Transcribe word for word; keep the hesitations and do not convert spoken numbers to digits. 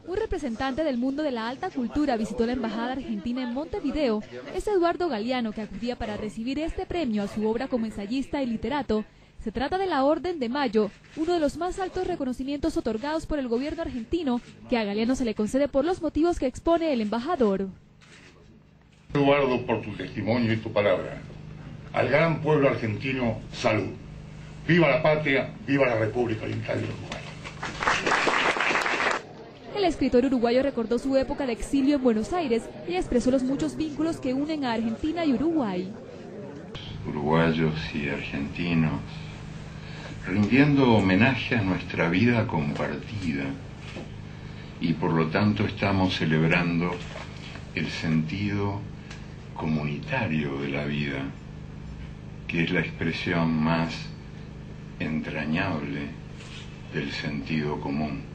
Un representante del mundo de la alta cultura visitó la embajada argentina en Montevideo. Es Eduardo Galeano, que acudía para recibir este premio a su obra como ensayista y literato. Se trata de la Orden de Mayo, uno de los más altos reconocimientos otorgados por el gobierno argentino, que a Galeano se le concede por los motivos que expone el embajador. Eduardo, por tu testimonio y tu palabra. Al gran pueblo argentino, salud. Viva la patria, viva la República Oriental del Uruguay. El escritor uruguayo recordó su época de exilio en Buenos Aires y expresó los muchos vínculos que unen a Argentina y Uruguay. Uruguayos y argentinos, rindiendo homenaje a nuestra vida compartida, y por lo tanto estamos celebrando el sentido comunitario de la vida, que es la expresión más entrañable del sentido común.